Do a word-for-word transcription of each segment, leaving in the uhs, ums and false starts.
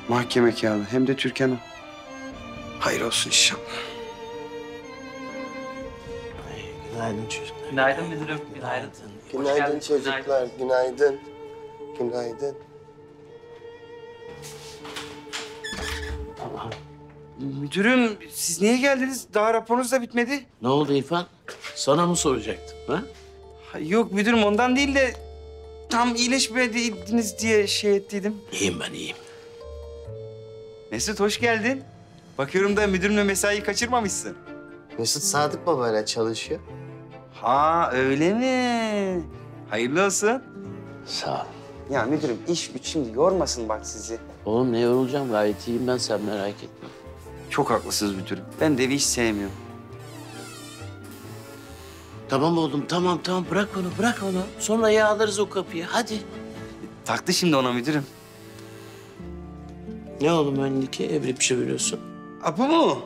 Mahkeme kağıdı hem de Türkan'a. Hayır olsun inşallah. Günaydın çocuklar. Günaydın müdürüm, günaydın. Günaydın geldiniz, çocuklar, günaydın. Günaydın. Müdürüm siz niye geldiniz? Daha raporunuz da bitmedi. Ne oldu İrfan? Sana mı soracaktım ha? Ha, yok müdürüm ondan değil de tam iyileşmediniz diye şey ettiydim. İyiyim ben iyiyim. Mesut hoş geldin. Bakıyorum da müdürümle mesaiyi kaçırmamışsın. Mesut Sadık babayla çalışıyor. Ha öyle mi? Hayırlı olsun. Sağ ol. Ya müdürüm iş güç şimdi yormasın bak sizi. Oğlum ne yorulacağım gayet iyiyim ben sen merak etme. Çok haklısınız müdürüm. Ben de evi hiç sevmiyorum. Tamam oğlum tamam tamam bırak onu bırak onu. Sonra yağlarız o kapıyı hadi. Taktı şimdi ona müdürüm. Ne oğlum önündeki evrip çeviriyorsun? Apo mu?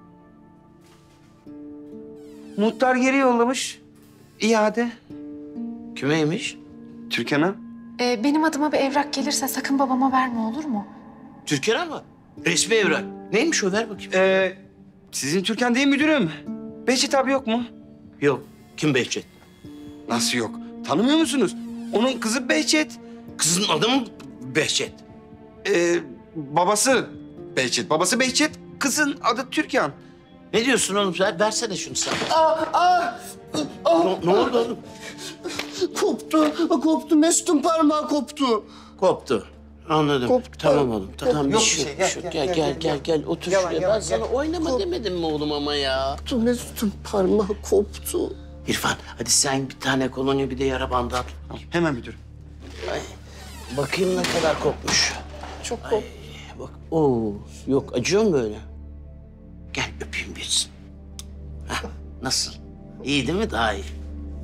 Muhtar geri yollamış. İade. Kimeymiş? Türkan'a. Ee, benim adıma bir evrak gelirse sakın babama verme, olur mu? Türkan'a mı? Resmi evrak. Neymiş o ver bakayım. Ee, sizin Türkan değil müdürüm. Behçet abi yok mu? Yok. Kim Behçet? Nasıl yok? Tanımıyor musunuz? Onun kızı Behçet. Kızın adı mı Behçet? Ee, babası Behçet. Babası Behçet. Kızın adı Türkan. Ne diyorsun oğlum sen? Versene şunu sen. Aa, aa, aa. Ne, ne oldu oğlum? Koptu, koptu. Mesut'un parmağı koptu. Koptu. Anladım. Koptu. Tamam oğlum. Tamam bir Yok şey bir yok. şey. bir şey yok. Gel, Gel gel, gel gel, gel gel. gel. Otur Yalan, şuraya. yalan, Ben sana gel. oynama Kop- demedim mi oğlum ama ya? Koptu, Mesut'un parmağı koptu. İrfan hadi sen bir tane kolonya bir de yara bandı at. Hemen müdürüm. Bakayım ne kadar kopmuş. Çok koptu. Bak oo yok acıyor mu böyle? Gel öpeyim bir. Hah, nasıl? İyi değil mi? Daha iyi.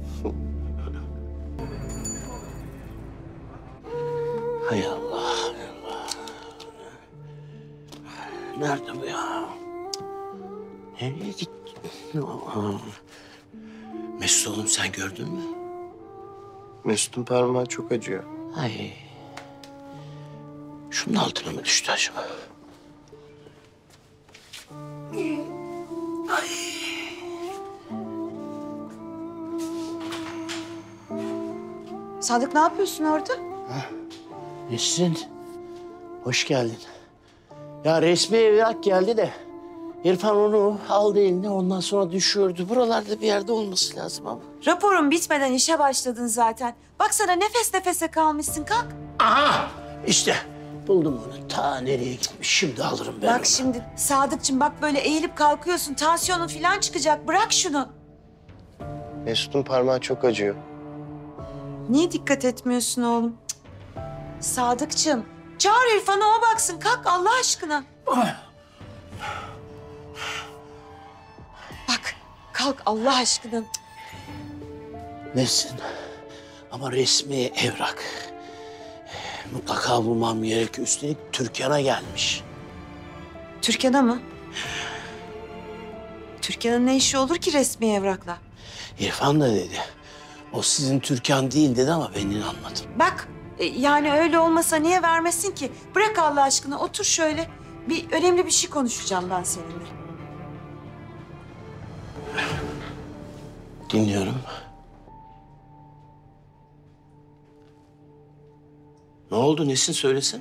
Hay Allah, hay Allah. Nerede bu ya? Nereye gitti? Aa. Mesut oğlum sen gördün mü? Mesut'un parmağı çok acıyor. Ay. Şunun altına mı düştü acaba? Sadık ne yapıyorsun orada? Nesrin, hoş geldin. Ya resmi evrak geldi de İrfan onu aldı eline ondan sonra düşürdü. Buralarda bir yerde olması lazım ama. Raporun bitmeden işe başladın zaten. Baksana nefes nefese kalmışsın, kalk. Aha! İşte buldum onu. Ta nereye gitmiş. Şimdi alırım ben Bak onu. şimdi Sadıkçım bak böyle eğilip kalkıyorsun. Tansiyonun falan çıkacak. Bırak şunu. Mesut'un parmağı çok acıyor. Niye dikkat etmiyorsun oğlum? Cık. Sadıkçım çağır İrfan'ı o baksın. Kalk Allah aşkına. Bak kalk Allah aşkına. Cık. Nesin? Ama resmi evrak. Mutlaka bulmam gerekiyor. Üstelik Türkan'a gelmiş. Türkan'a mı? Türkan'ın ne işi olur ki resmi evrakla? İrfan da dedi. O sizin Türkan değil dedi ama ben inanmadım. Bak e, yani öyle olmasa niye vermesin ki? Bırak Allah aşkına otur şöyle. Bir önemli bir şey konuşacağım ben seninle. Dinliyorum. Ne oldu Nesin söylesene.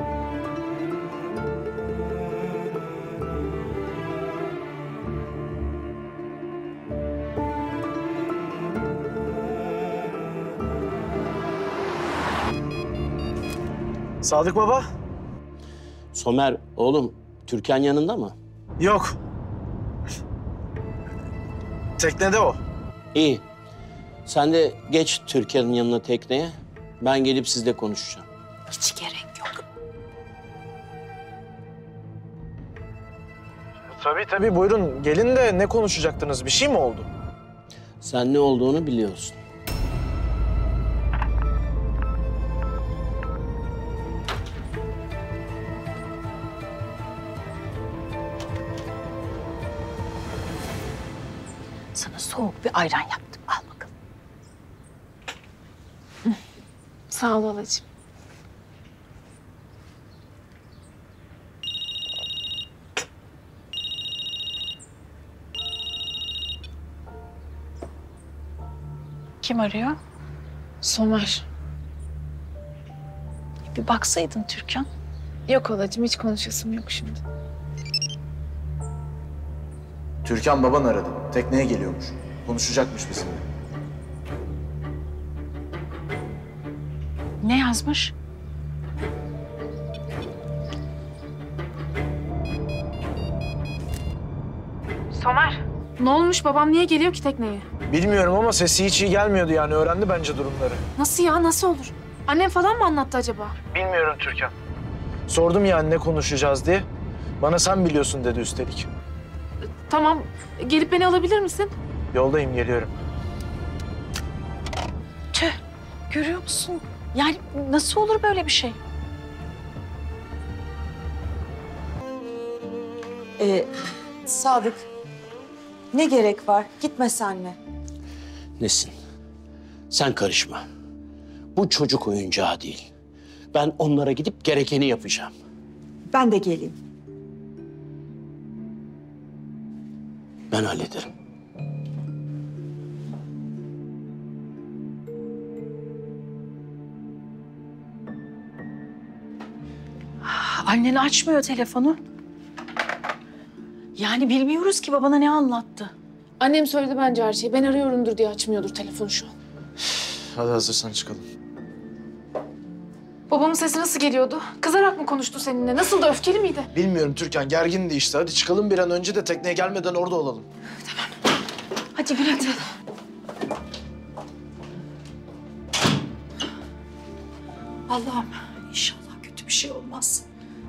Sadık baba? Somer oğlum Türkan yanında mı? Yok. Teknede o. İyi. Sen de geç Türkan'ın yanına tekneye. Ben gelip sizle konuşacağım. Hiç gerek yok. Tabii tabii buyurun. Gelin de ne konuşacaktınız? Bir şey mi oldu? Sen ne olduğunu biliyorsun. Sana soğuk bir ayran yaptım. Al bakalım. Sağ ol halacığım. Kim arıyor? Somer. Bir baksaydın Türkan. Yok halacığım, hiç konuşasım yok şimdi. Türkan baban aradı. Tekneye geliyormuş. Konuşacakmış bizimle. Ne yazmış? Somer. Ne olmuş? Babam niye geliyor ki tekneye? Bilmiyorum ama sesi hiç iyi gelmiyordu yani. Öğrendi bence durumları. Nasıl ya? Nasıl olur? Annem falan mı anlattı acaba? Bilmiyorum Türkan. Sordum yani ne konuşacağız diye. Bana sen biliyorsun dedi üstelik. Tamam. Gelip beni alabilir misin? Yoldayım, geliyorum. Tüh, görüyor musun? Yani nasıl olur böyle bir şey? Ee, Sadık, ne gerek var? Gitme senle. Nesin? Sen karışma. Bu çocuk oyuncağı değil. Ben onlara gidip gerekeni yapacağım. Ben de geleyim. Ben hallederim. Annen açmıyor telefonu. Yani bilmiyoruz ki babana ne anlattı. Annem söyledi bence her şeyi. Ben arıyorumdur diye açmıyordur telefonu şu an. Hadi hazırsan çıkalım. Babamın sesi nasıl geliyordu? Kızarak mı konuştu seninle? Nasıl da öfkeli miydi? Bilmiyorum Türkan, gergindi işte. Hadi çıkalım bir an önce de tekneye gelmeden orada olalım. Hadi Bülent. Allah'ım inşallah kötü bir şey olmaz.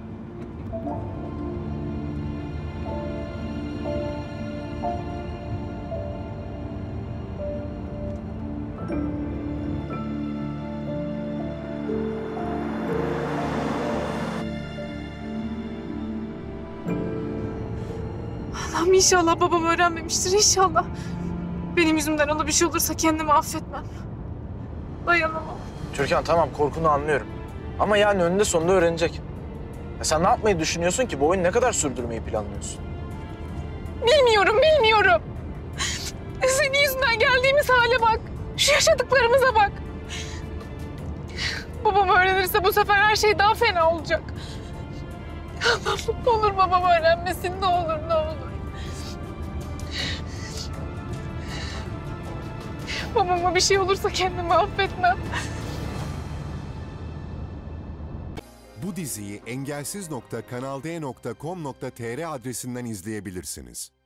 Allah'ım inşallah babam öğrenmemiştir inşallah. Benim yüzümden ona bir şey olursa kendimi affetmem. Dayanamam. Türkan tamam, korkunu anlıyorum. Ama yani önünde sonunda öğrenecek. Ya sen ne yapmayı düşünüyorsun ki? Bu oyunu ne kadar sürdürmeyi planlıyorsun? Bilmiyorum, bilmiyorum. Senin yüzünden geldiğimiz hale bak. Şu yaşadıklarımıza bak. Babam öğrenirse bu sefer her şey daha fena olacak. Allah'ım ne olur babam öğrenmesin, ne olur, ne olur. Babama bir şey olursa kendimi affetmem. Bu diziyi engelsiz nokta kanal d nokta com nokta tr adresinden izleyebilirsiniz.